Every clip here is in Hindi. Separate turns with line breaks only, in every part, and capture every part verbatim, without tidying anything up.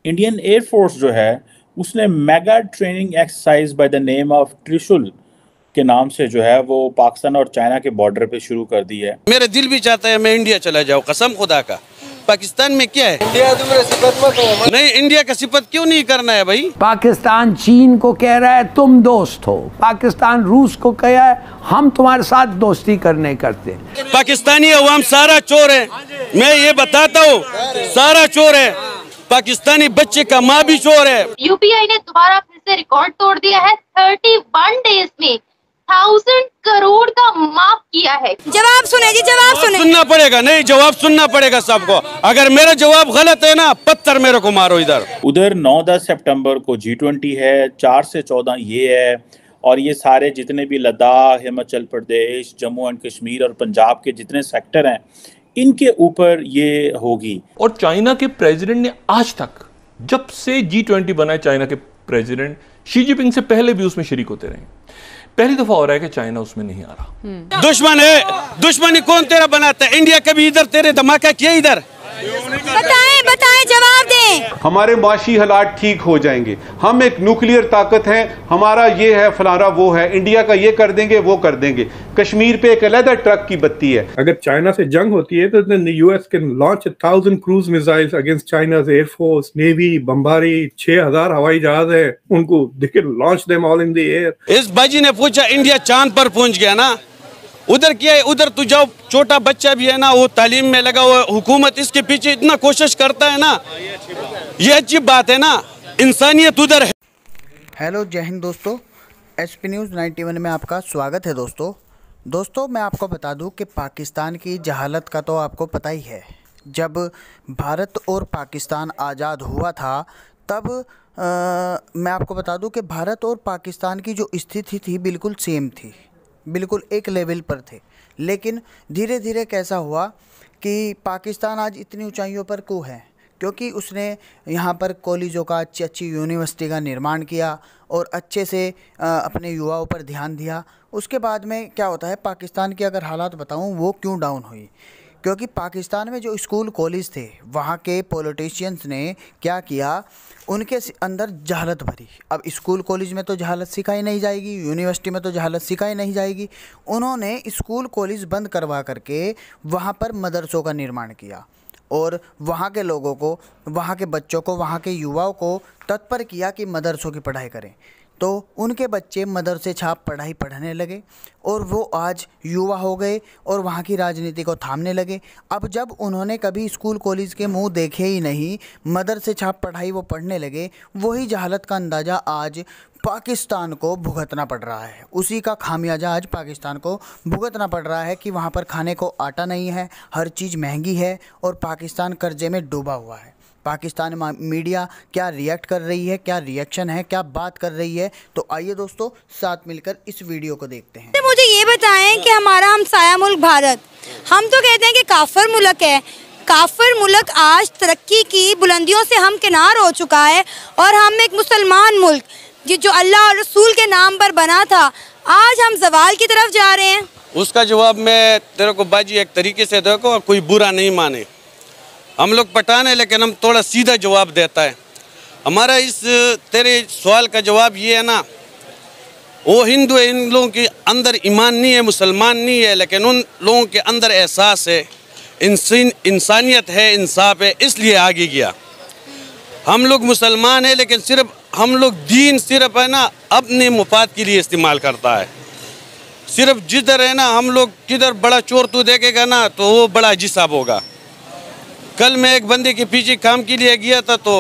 इंडियन एयरफोर्स जो है उसने mega training exercise by the name of Trishul के नाम से जो है वो पाकिस्तान और चाइना के बॉर्डर पे शुरू कर दी है।
मेरा दिल भी चाहता है मैं इंडिया चला जाऊँ, कसम खुदा का। पाकिस्तान में क्या है?
इंडिया तुम्हारा सिफत मत हो।
नहीं, इंडिया का सिफत क्यों नहीं करना है भाई?
पाकिस्तान चीन को कह रहा है तुम दोस्त हो, पाकिस्तान रूस को कह रहा है हम तुम्हारे साथ दोस्ती करने करते हैं।
पाकिस्तानी अवाम सारा चोर है, मैं ये बताता हूँ, सारा चोर है। पाकिस्तानी बच्चे का माँ भी चोर है।
यूपीआई ने दोबारा फिर से रिकॉर्ड तोड़ दिया है। इकतीस डेज में थाउजेंड करोड़ का माफ किया है।
जवाब सुने जी, जवाब सुने।
सुनना पड़ेगा, नहीं जवाब सुनना पड़ेगा सबको। अगर मेरा जवाब गलत है ना, पत्थर मेरे को मारो इधर।
उधर नौ दस सितंबर को जी ट्वेंटी है, चार से चौदह ये है, और ये सारे जितने भी लद्दाख, हिमाचल प्रदेश, जम्मू एंड कश्मीर और पंजाब के जितने सेक्टर हैं इनके ऊपर ये होगी।
और चाइना के प्रेसिडेंट ने आज तक, जब से जी ट्वेंटी बना है, चाइना के प्रेसिडेंट शी जिनपिंग से पहले भी उसमें शरीक होते रहे। पहली दफा हो रहा है कि चाइना उसमें नहीं आ रहा।
दुश्मन है, दुश्मनी कौन तेरा बनाता है? इंडिया कभी इधर तेरे धमाका किया इधर?
बताएं बताएं, जवाब दें।
हमारे माशी हालात ठीक हो जाएंगे, हम एक न्यूक्लियर ताकत हैं, हमारा ये है फलाना वो है, इंडिया का ये कर देंगे वो कर देंगे। कश्मीर पे एक अलग ट्रक की बत्ती है।
अगर चाइना से जंग होती है तो US can launch thousand cruise missiles against China's air force, navy, बमबारी, छह हजार हवाई जहाज है, उनको they can launch them all in the air.
इस बाजी ने पूछा इंडिया चांद पर पहुंच गया ना, उधर क्या है? उधर तू जाओ, छोटा बच्चा भी है ना, वो तालीम में लगा हुआ, हुकूमत इसके पीछे इतना कोशिश करता है ना, ये अच्छी बात है ना, इंसानियत उधर है।
हेलो, जय हिंद दोस्तों, एसपी न्यूज़ इक्यानवे में आपका स्वागत है। दोस्तों दोस्तों मैं आपको बता दूं कि पाकिस्तान की जहालत का तो आपको पता ही है। जब भारत और पाकिस्तान आज़ाद हुआ था तब आ, मैं आपको बता दूं कि भारत और पाकिस्तान की जो स्थिति थी बिल्कुल सेम थी, बिल्कुल एक लेवल पर थे। लेकिन धीरे धीरे कैसा हुआ कि पाकिस्तान आज इतनी ऊंचाइयों पर क्यों है? क्योंकि उसने यहाँ पर कॉलेजों का, अच्छी अच्छी यूनिवर्सिटी का निर्माण किया और अच्छे से अपने युवाओं पर ध्यान दिया। उसके बाद में क्या होता है, पाकिस्तान की अगर हालात बताऊँ वो क्यों डाउन हुई, क्योंकि पाकिस्तान में जो स्कूल कॉलेज थे वहाँ के पॉलिटिशियंस ने क्या किया, उनके अंदर जहालत भरी। अब स्कूल कॉलेज में तो जहालत सिखाई नहीं जाएगी, यूनिवर्सिटी में तो जहालत सिखाई नहीं जाएगी। उन्होंने स्कूल कॉलेज बंद करवा करके वहाँ पर मदरसों का निर्माण किया और वहाँ के लोगों को, वहाँ के बच्चों को, वहाँ के युवाओं को तत्पर किया कि मदरसों की पढ़ाई करें। तो उनके बच्चे मदरसे छाप पढ़ाई पढ़ने लगे और वो आज युवा हो गए और वहाँ की राजनीति को थामने लगे। अब जब उन्होंने कभी स्कूल कॉलेज के मुंह देखे ही नहीं, मदरसे छाप पढ़ाई वो पढ़ने लगे, वही जहालत का अंदाज़ा आज पाकिस्तान को भुगतना पड़ रहा है। उसी का खामियाजा आज पाकिस्तान को भुगतना पड़ रहा है कि वहाँ पर खाने को आटा नहीं है, हर चीज़ महंगी है और पाकिस्तान कर्जे में डूबा हुआ है। पाकिस्तान मीडिया क्या रिएक्ट कर रही है, क्या रिएक्शन है, क्या बात कर रही है, तो आइए दोस्तों साथ मिलकर इस वीडियो को देखते हैं।
तो मुझे ये बताएं कि हमारा हमसाया मुल्क भारत, हम तो कहते हैं कि काफिर मुल्क है, काफिर मुल्क आज तरक्की की बुलंदियों से हम किनार हो चुका है और हम एक मुसलमान मुल्क जो अल्लाह और रसूल के नाम पर बना था, आज हम जवाल की तरफ जा रहे हैं।
उसका जवाब मैं तेरे को बाजी एक तरीके से देखो, कोई बुरा नहीं माने, हम लोग पठान है लेकिन हम थोड़ा सीधा जवाब देता है। हमारा इस तेरे सवाल का जवाब ये है ना, वो हिंदू है, इन लोगों के अंदर ईमान नहीं है, मुसलमान नहीं है, लेकिन उन लोगों के अंदर एहसास है, इंसान इंसानियत है, इंसाफ है, इसलिए आगे गया। हम लोग मुसलमान है लेकिन सिर्फ हम लोग दीन सिर्फ है ना अपने मुफाद के लिए इस्तेमाल करता है। सिर्फ जिधर है ना हम लोग किधर बड़ा चोर तू देखेगा ना तो वो बड़ा जिसाब होगा। कल मैं एक बंदे के पीछे काम के लिए गया था तो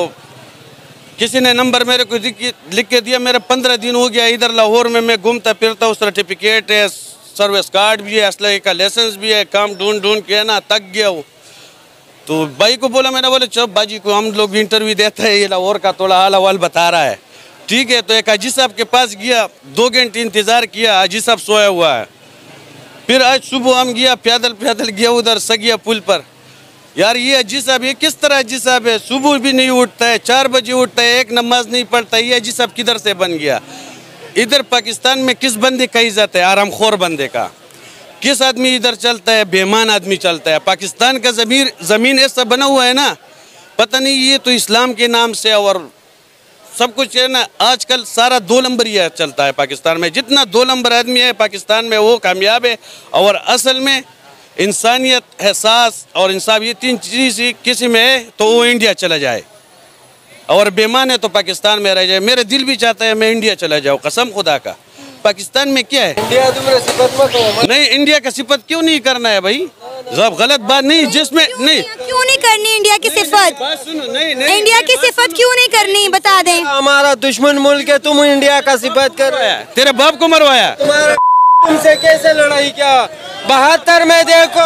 किसी ने नंबर मेरे को लिख के दिया, मेरा पंद्रह दिन हो गया इधर लाहौर में मैं घूमता फिरता हूँ, सर्टिफिकेट है, सर्विस कार्ड भी है, असले का लाइसेंस भी है, काम ढूंढ ढूंढ के ना थक गया हूँ। तो भाई को बोला, मैंने बोले चल बाजी को हम लोग इंटरव्यू देते हैं, ये लाहौर का थोड़ा हाल अहवाल बता रहा है, ठीक है। तो एक हाजी साहब के पास गया, दो घंटे इंतज़ार किया, हाजी साहब सोया हुआ है। फिर आज सुबह हम गया, पैदल पैदल गया उधर सगिया पुल पर। यार ये हाजी साहब ये किस तरह हाजी साहब है, सुबह भी नहीं उठता है, चार बजे उठता है, एक नमाज नहीं पढ़ता, ये हाजी साहब किधर से बन गया? इधर पाकिस्तान में किस बंदे का इज्जत है? आरामखोर बंदे का। किस आदमी इधर चलता है? बेईमान आदमी चलता है। पाकिस्तान का ज़मीर ज़मीन ऐसा बना हुआ है ना पता नहीं ये तो इस्लाम के नाम से और सब कुछ है ना, आजकल सारा दो नंबर ही चलता है पाकिस्तान में। जितना दो नंबर आदमी है पाकिस्तान में वो कामयाब है। और असल में इंसानियत, एहसास और इंसाफ ये तीन चीज़ किसी में है तो वो इंडिया चला जाए, और बेईमान है तो पाकिस्तान में रह जाए। मेरा दिल भी चाहता है मैं इंडिया चला जाऊँ, कसम खुदा का। पाकिस्तान में क्या है? इंडिया सिफत नहीं, इंडिया का सिफत क्यों नहीं करना है भाई? जब गलत बात नहीं, जिसमें नहीं
क्यों नहीं करनी इंडिया की सिफत?
नहीं, नहीं,
इंडिया की सिफत क्यों नहीं करनी, बता दें।
हमारा दुश्मन मुल्क है, तुम इंडिया का सिफत कर रहे हैं।
तेरे बाप को मरवाया,
तुमसे कैसे लड़ाई क्या? बहत्तर में देखो,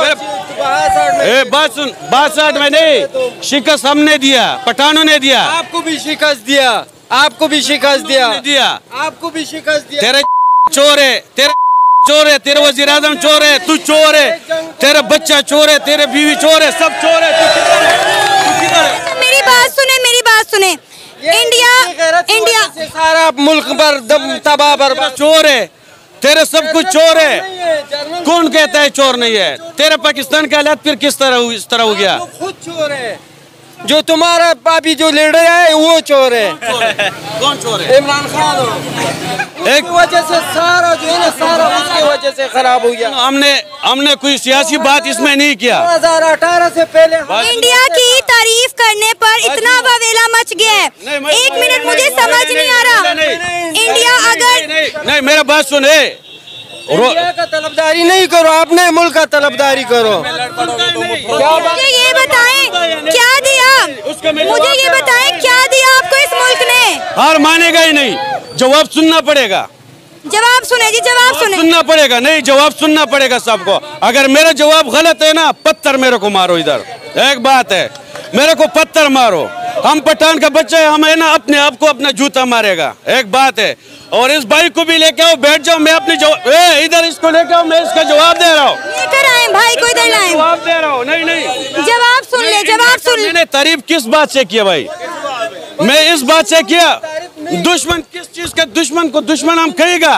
ए, बात सुन, बासठ में नहीं, शिकस्त हमने दिया, पठानों ने दिया।
आपको भी शिकस्त दिया, आपको भी शिकस्त दिया
दिया
आपको भी शिकस्त दिया।
तेरे चोर है, तेरे चोर है, तेरे वजीर आजम चोर है, तू चोर है, तेरा बच्चा चोर है, तेरे बीवी चोर है, सब चोर है। तू किधर है? तू किधर है?
मेरी बात सुने, मेरी बात सुने। इंडिया इंडिया
से सारा मुल्क पर दम तबाह बर्बाद।
चोर है, तेरे सब कुछ चोर है। कौन कहता है चोर नहीं है? तेरा पाकिस्तान का हालात फिर किस तरह इस तरह हो गया?
खुद चोर है, जो तुम्हारा अभी जो लीडर है वो चोर है।
कौन चोर है?
इमरान खान। एक वजह से सारा जो है ना, सारा उसकी वजह से खराब हो गया।
हमने हमने कोई सियासी बात इसमें नहीं किया।
दो हज़ार अठारह से पहले
इंडिया की तारीफ करने पर इतना बवेला मच गया है। एक मिनट, मुझे समझ नहीं आ रहा। इंडिया अगर
नहीं, नहीं मेरा बात सुने,
इंडिया का तलबदारी नहीं करो, अपने मुल्क का तलबदारी करो।
मुझे ये बताएं क्या दिया, मुझे ये बताएं क्या दिया आपको इस मुल्क ने?
हार मानेगा ही नहीं, जवाब सुनना पड़ेगा।
जवाब सुने जी, जवाब सुने।
सुनना पड़ेगा, नहीं जवाब सुनना पड़ेगा सबको। अगर मेरा जवाब गलत है ना, पत्थर मेरे को मारो इधर। एक बात है, मेरे को पत्थर मारो। हम पठान का बच्चा है, हम है ना अपने आप को अपना जूता मारेगा। एक बात है। और इस भाई को भी लेके आओ, बैठ जाओ, मैं अपनी जवाब इधर इसको लेके आओ, मैं इसका जवाब दे रहा हूँ।
लेकर आए भाई को, इधर लाएं।
जवाब दे रहा हूँ। नहीं नहीं
जवाब सुन ले, जवाब सुन ले।
मैंने तारीफ किस बात से किया भाई? मैं इस बात से किया, दुश्मन किस चीज का दुश्मन को दुश्मन हम कहेगा?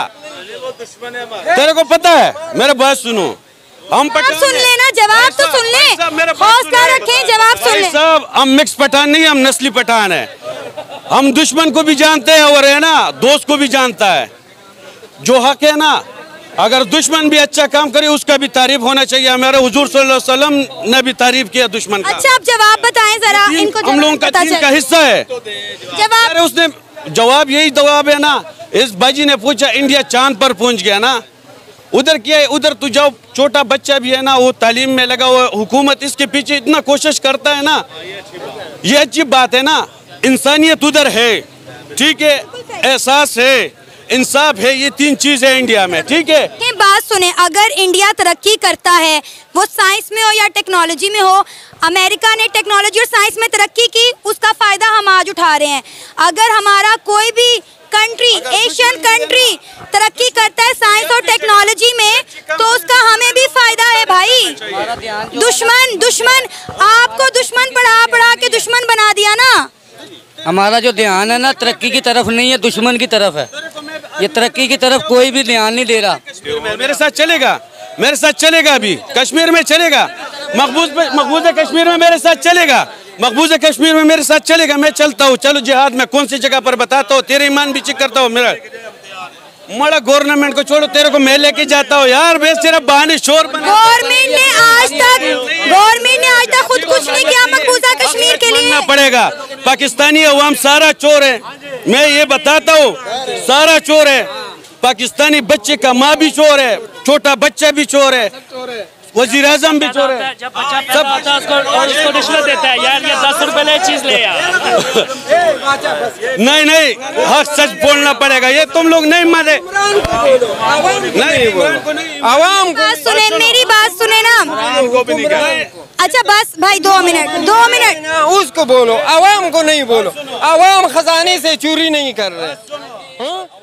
तेरे को पता है? मेरे बात सुनो, हम
पठान सुन लेना, जवाब तो सुन ले, हौसला रखें, जवाब सुन ले।
साहब हम मिक्स पठान नहीं, हम नस्ली पठान है। हम दुश्मन को भी जानते हैं और है ना दोस्त को भी जानता है। जो हक है ना, अगर दुश्मन भी अच्छा काम करे उसका भी तारीफ होना चाहिए। हमारे हुजूर सल्लल्लाहु अलैहि वसल्लम ने भी तारीफ किया दुश्मन का।
अच्छा आप जवाब बताएं जरा, इनको
हम लोगों का दीन का हिस्सा है जवाब। उसने जवाब यही जवाब है ना। इस बाजी ने पूछा, इंडिया चांद पर पहुंच गया ना, उधर क्या है? उधर तू जाओ, छोटा बच्चा भी है ना, वो तालीम में लगा हुआ, हुकूमत इसके पीछे इतना कोशिश करता है ना, ये अच्छी बात है ना। इंसानियत उधर है, ठीक है, एहसास है, इंसाफ है, ये तीन चीज है इंडिया में, ठीक है।
ये बात सुने, अगर इंडिया तरक्की करता है, वो साइंस में हो या टेक्नोलॉजी में हो, अमेरिका ने टेक्नोलॉजी और साइंस में तरक्की की, उसका फायदा हम आज उठा रहे हैं। अगर हमारा कोई भी कंट्री, एशियन कंट्री तरक्की करता है साइंस और टेक्नोलॉजी में, तो उसका हमें भी फायदा है भाई। दुश्मन दुश्मन आपको दुश्मन पढ़ा पढ़ा के दुश्मन बना दिया ना।
हमारा जो ध्यान है ना तरक्की की तरफ नहीं है, दुश्मन की तरफ है। ये तरक्की की तरफ कोई भी ध्यान नहीं दे रहा।
मेरे साथ चलेगा, मेरे साथ चलेगा, अभी कश्मीर में चलेगा, मकबूज मकबूज कश्मीर में मेरे साथ चलेगा, मकबूज कश्मीर में मेरे साथ चलेगा। मैं चलता हूँ, चलो जिहाद में कौन सी जगह पर बताता हूँ, तेरे ईमान भी चेक करता हूँ। मेरा मड़ा गवर्नमेंट को छोड़ो, तेरे को मैं लेके जाता हूँ यार। बे सिर्फ बहाने शोर।
गवर्नमेंट ने आज तक गवर्नमेंट ने आज तक खुद कुछ नहीं किया मकबूजा कश्मीर के लिए।
पड़ेगा, पाकिस्तानी अवाम सारा चोर है, मैं ये बताता हूँ, सारा चोर है। पाकिस्तानी बच्चे का माँ भी चोर है, छोटा बच्चा भी चोर है, वजीर आजम भी चोर है।
जब बच्चा पैदा होता है उसको और उसको रिश्वत देता है, यार ये दस रुपए ले चीज ले यार।
नहीं नहीं, हक सच बोलना पड़ेगा, ये तुम लोग नहीं माने।
नहीं, आवाम
बात सुने, मेरी बात सुने ना। अच्छा बस भाई, दो मिनट दो मिनट
उसको बोलो, आवाम को नहीं बोलो। आवाम खजाने से चोरी नहीं कर रहे।